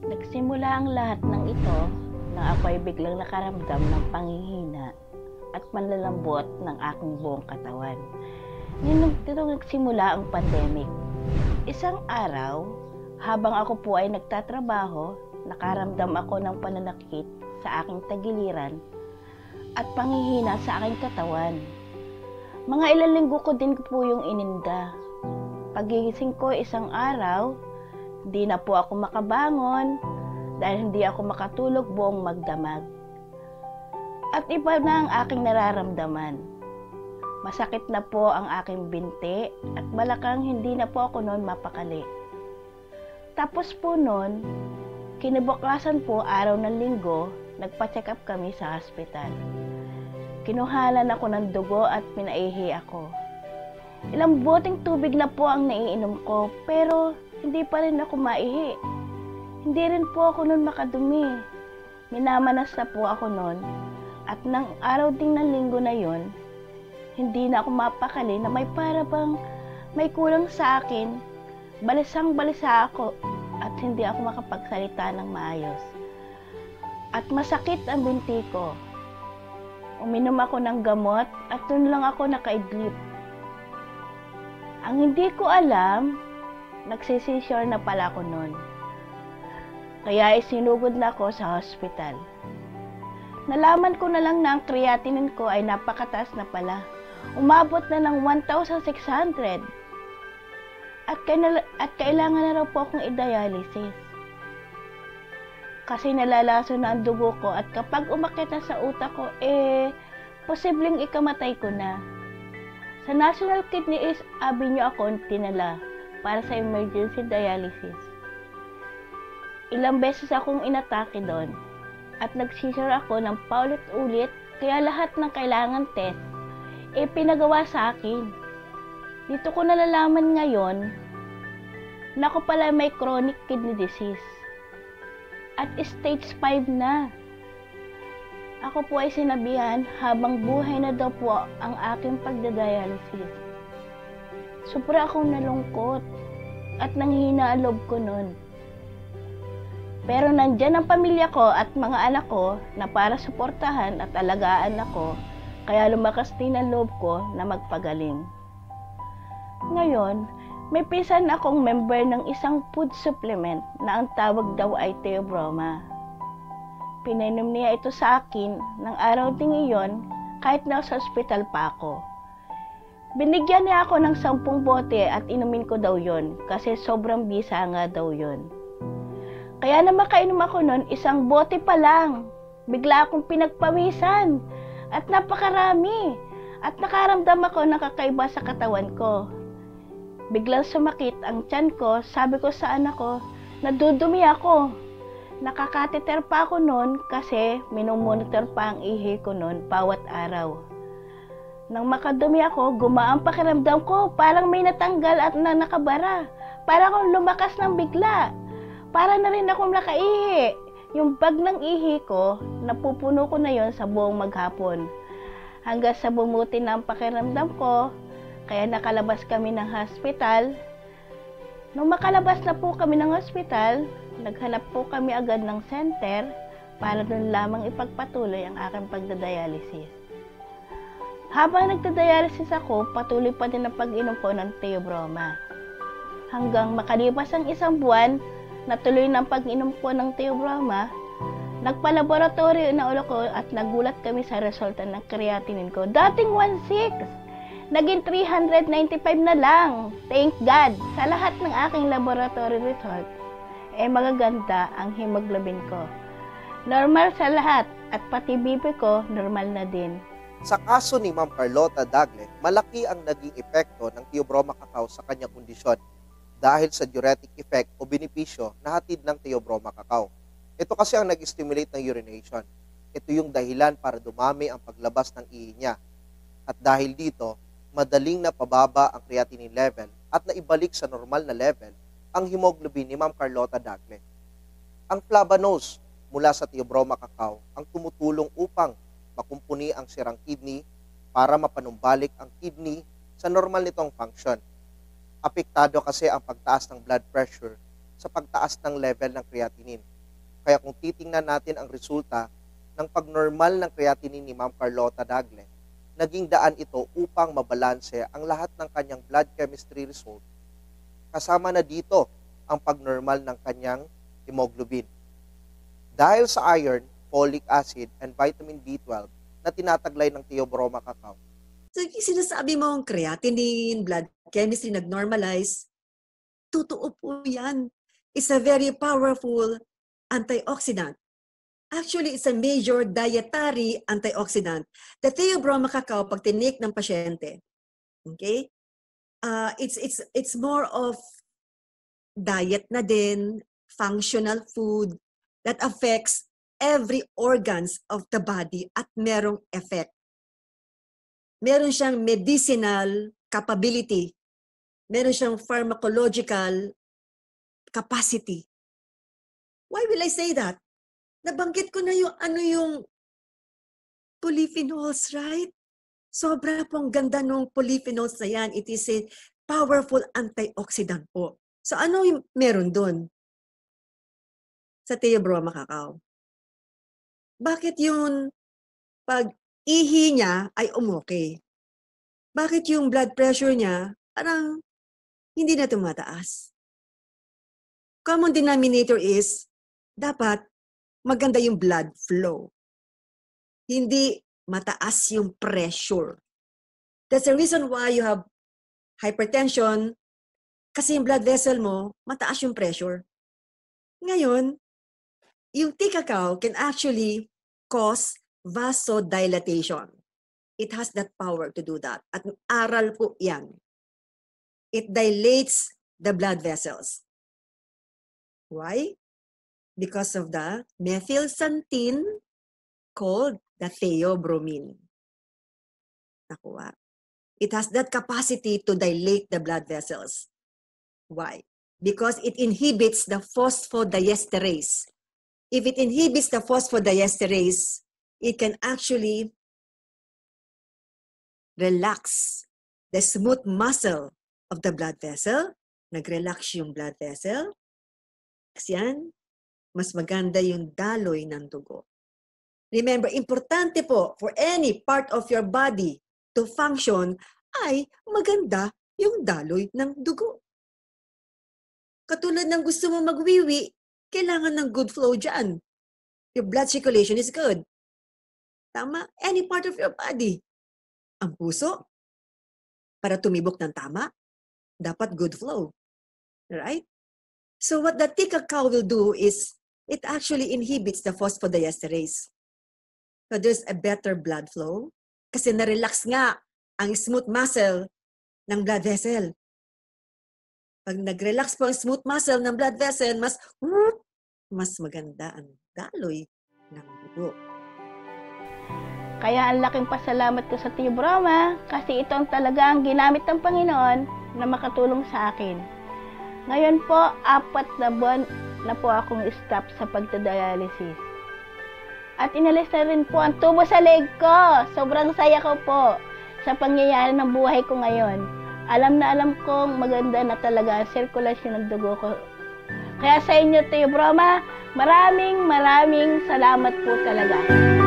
Nagsimula ang lahat ng ito nang ako ay biglang nakaramdam ng panghihina at panlalambot ng aking buong katawan. Nito nagsimula ang pandemic. Isang araw, habang ako po ay nagtatrabaho, nakaramdam ako ng pananakit sa aking tagiliran at panghihina sa aking katawan. Mga ilang linggo ko din po yung ininda. Pagigising ko isang araw, hindi na po ako makabangon dahil hindi ako makatulog buong magdamag. At iba na ang aking nararamdaman. Masakit na po ang aking binti at balakang hindi na po ako noon mapakali. Tapos po noon, kinabukasan po araw ng linggo, nagpa-check up kami sa hospital. Kinuhanan ako ng dugo at pinaihi ako. Ilang boteng tubig na po ang naiinom ko pero hindi pa rin ako maihi. Hindi rin po ako noon makadumi. Minamanas na po ako noon at nang araw ding ng linggo na yon, hindi na ako mapakali na may para bang may kulang sa akin. Balisang-balisa ako at hindi ako makapagsalita ng maayos. At masakit ang binti ko. Uminom ako ng gamot at doon lang ako nakaidlip. Ang hindi ko alam, nagsisisure na pala ako noon. Kaya isinugod na ako sa hospital. Nalaman ko na lang na ang creatinine ko ay napakataas na pala. Umabot na ng 1,600. At kailangan na raw po akong i-dialysis. Kasi nalalaso na ang dugo ko at kapag umakyat na sa utak ko, posibleng ikamatay ko na. Sa National Kidney Avenue ako tinala para sa emergency dialysis. Ilang beses akong inatake doon at nagsisure ako ng paulit-ulit kaya lahat ng kailangan test pinagawa sa akin. Dito ko nalalaman ngayon na ako pala may chronic kidney disease at stage 5 na. Ako po ay sinabihan habang buhay na daw po ang aking pagdadialysis. Sobra akong nalungkot at nanghina ang loob ko noon. Pero nandyan ang pamilya ko at mga anak ko na para suportahan at alagaan ako, kaya lumakas din ang loob ko na magpagaling. Ngayon, may pinsan akong member ng isang food supplement na ang tawag daw ay Theobroma. Pinainom niya ito sa akin ng araw ding iyon kahit nasa ospital pa ako. Binigyan niya ako ng 10 bote at inumin ko daw yon kasi sobrang bisa nga daw yon. Kaya na makainom ako nun, 1 bote pa lang. Bigla akong pinagpawisan at napakarami at nakaramdam ako ng kakaiba sa katawan ko. Biglang sumakit ang tiyan ko, sabi ko sa anak ko, nadudumi ako. Nakakateter pa ako noon kasi minomonitor pa ang ihi ko noon bawat araw. Nang makadumi ako, gumaan pakiramdam ko, parang may natanggal at nakabara. Parang akong lumakas ng bigla. Para na rin akong nakaihi. Yung bag ng ihi ko, napupuno ko na yon sa buong maghapon. Hanggang sa bumuti na ang pakiramdam ko, kaya nakalabas kami ng hospital. Nung makalabas na po kami ng hospital, naghanap po kami agad ng center para doon lamang ipagpatuloy ang aking pagdadialysis. Habang nagdadialysis ako, patuloy pa din ang pag-inom ko ng Theobroma. Hanggang makalipas ang 1 buwan, natuloy ng pag-inom ko ng Theobroma, nagpa-laboratory na ulo ko at nagulat kami sa resulta ng creatinine ko. Dating 1,600, naging 395 na lang. Thank God! Sa lahat ng aking laboratory result, magaganda ang hemoglobin ko. Normal sa lahat at pati BP ko, normal na din. Sa kaso ni Ma'am Carlota Dagle, malaki ang naging epekto ng Theobroma Cacao sa kanyang kondisyon dahil sa diuretic effect o benepisyo na hatid ng Theobroma Cacao. Ito kasi ang nag-stimulate ng urination. Ito yung dahilan para dumami ang paglabas ng ihi niya. At dahil dito, madaling napababa ang creatinine level at naibalik sa normal na level ang hemoglobin ni Ma'am Carlota Dagle. Ang flavanose mula sa Theobroma Cacao ang tumutulong upang makumpuni ang sirang kidney para mapanumbalik ang kidney sa normal nitong function. Apektado kasi ang pagtaas ng blood pressure sa pagtaas ng level ng creatinine. Kaya kung titingnan natin ang resulta ng pagnormal ng creatinine ni Ma'am Carlota Dagle, naging daan ito upang mabalanse ang lahat ng kanyang blood chemistry result. Kasama na dito ang pagnormal ng kanyang hemoglobin. Dahil sa iron, folic acid, and vitamin B12 na tinataglay ng Theobroma cacao. So, yung sinasabi mo ang creatinine, blood chemistry nag-normalize, totoo po yan. It's a very powerful antioxidant. Actually, it's a major dietary antioxidant. The Theobroma cacao, pag tinik ng pasyente, okay? It's more of diet na din, functional food that affects every organs of the body at merong effect. Meron siyang medicinal capability. Meron siyang pharmacological capacity. Why will I say that? Nabanggit ko na yung polyphenols, right? Sobra pong ganda ng polyphenols na yan. It is a powerful antioxidant po. So ano yung meron doon sa Theobroma cacao? Bakit yung pag-ihi niya ay umokay? Bakit yung blood pressure niya parang hindi na tumataas? Common denominator is dapat maganda yung blood flow. Hindi mataas yung pressure. That's the reason why you have hypertension, kasi yung blood vessel mo, mataas yung pressure. Ngayon, yung tea cacao can actually cause vasodilatation. It has that power to do that. At aral po yan. It dilates the blood vessels. Why? Because of the methylxanthine called the theobromine. Nakuha. It has that capacity to dilate the blood vessels. Why? Because it inhibits the phosphodiesterase. If it inhibits the phosphodiesterase, it can actually relax the smooth muscle of the blood vessel. Nag-relax yung blood vessel. Kasi yan, mas maganda yung daloy ng dugo. Remember, importante po for any part of your body to function ay maganda yung daloy ng dugo. Katulad ng gusto mo magwiwi, kailangan ng good flow dyan. Your blood circulation is good. Tama? Any part of your body. Ang puso, para tumibok ng tama, dapat good flow. Right? So what the tea cacao will do is it actually inhibits the phosphodiesterase. So there's a better blood flow kasi na-relax nga ang smooth muscle ng blood vessel. Pag nag-relax po ang smooth muscle ng blood vessel, mas maganda ang daloy ng dugo. Kaya ang laking pasalamat ko sa Theobroma kasi ito ang talagang ginamit ng Panginoon na makatulong sa akin. Ngayon po, 4 na buwan na po akong stop sa pagdadialysis. At inalis na rin po ang tubo sa leg ko. Sobrang saya ko po sa pangyayari ng buhay ko ngayon. Alam na alam kong maganda na talaga ang sirkulasyon ng dugo ko. Kaya sa inyo, Theobroma, maraming salamat po talaga.